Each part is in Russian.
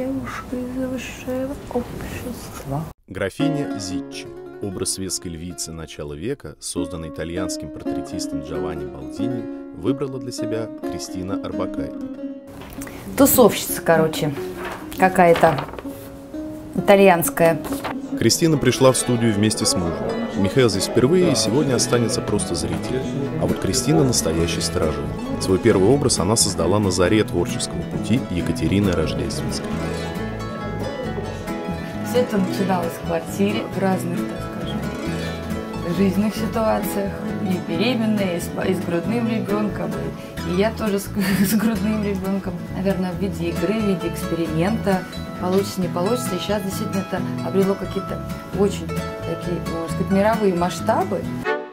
девушка из высшего общества. Графиня Зиччи. Образ светской львицы начала века, созданный итальянским портретистом Джованни Балдини, выбрала для себя Кристина Орбакайте. Тусовщица, короче, какая-то итальянская. Кристина пришла в студию вместе с мужем. Михаил здесь впервые и сегодня останется просто зрителем. А вот Кристина настоящий стражей. Свой первый образ она создала на заре творческого пути Екатерины Рождественской. Все это начиналось в квартире, в разных, так скажем, жизненных ситуациях. И беременная, и с грудным ребенком, и я тоже с грудным ребенком. Наверное, в виде игры, в виде эксперимента. Получится, не получится. И сейчас действительно это обрело какие-то очень такие, можно сказать, мировые масштабы.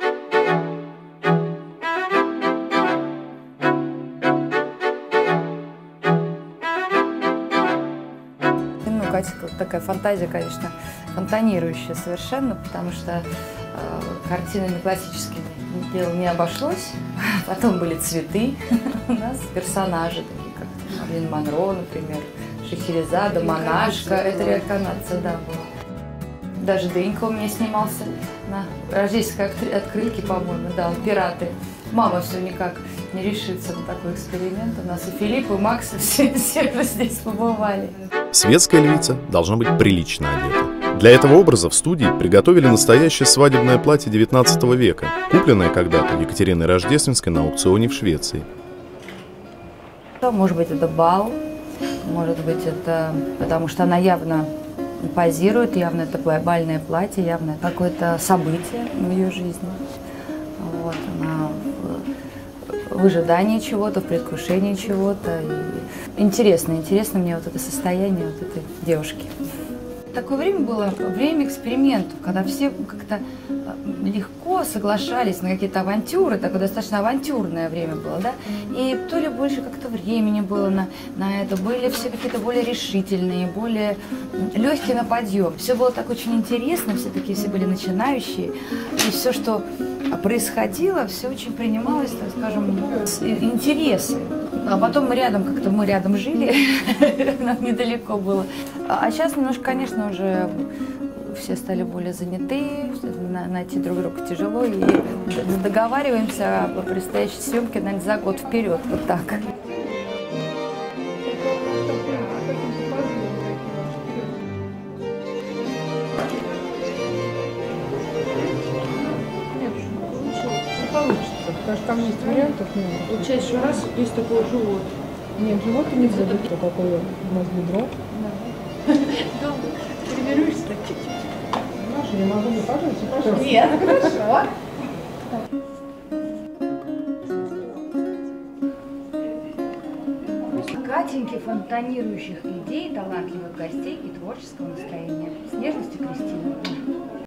Ну, Катя, такая фантазия, конечно, фонтанирующая совершенно, потому что картинами классическими дело не обошлось. Потом были цветы у нас, персонажи, такие как Марлен Монро, например, Шахерезада, монашка. Это реинкарнация, да, была. Даже Денька у меня снимался на рождественской открытке, по-моему, да, «Пираты». Мама все никак не решится на такой эксперимент. У нас и Филипп, и Макс, все здесь побывали. Светская львица должна быть прилично одета. Для этого образа в студии приготовили настоящее свадебное платье XIX века, купленное когда-то Екатериной Рождественской на аукционе в Швеции. Может быть, это бал, может быть, это потому что она явно позирует, явно это бальное платье, явно какое-то событие в ее жизни. Вот, она в ожидании чего-то, в предвкушении чего-то. Интересно мне вот это состояние вот этой девушки. Такое время было время экспериментов, когда все как-то легко соглашались на какие-то авантюры, такое достаточно авантюрное время было, да, и то ли больше как-то времени было на это, были все какие-то более решительные, более легкие на подъем. Все было так очень интересно, все такие все были начинающие, и все, что происходило, все очень принималось, так скажем, с интересом. А потом мы рядом жили, нам недалеко было. А сейчас немножко, конечно, уже все стали более заняты, найти друг друга тяжело, и договариваемся о предстоящей съемке, наверное, за год вперед, вот так. Получится, потому что там есть вариантов много. Вот чаще раз есть такой живот. Нет, живот нельзя, что такое у нас бедро. Да. Тренируешься так чуть-чуть. Маша, я могу не пожалуйста? Нет, хорошо. Катеньки фонтанирующих идей, талантливых гостей и творческого настроения. С нежностью, Кристина.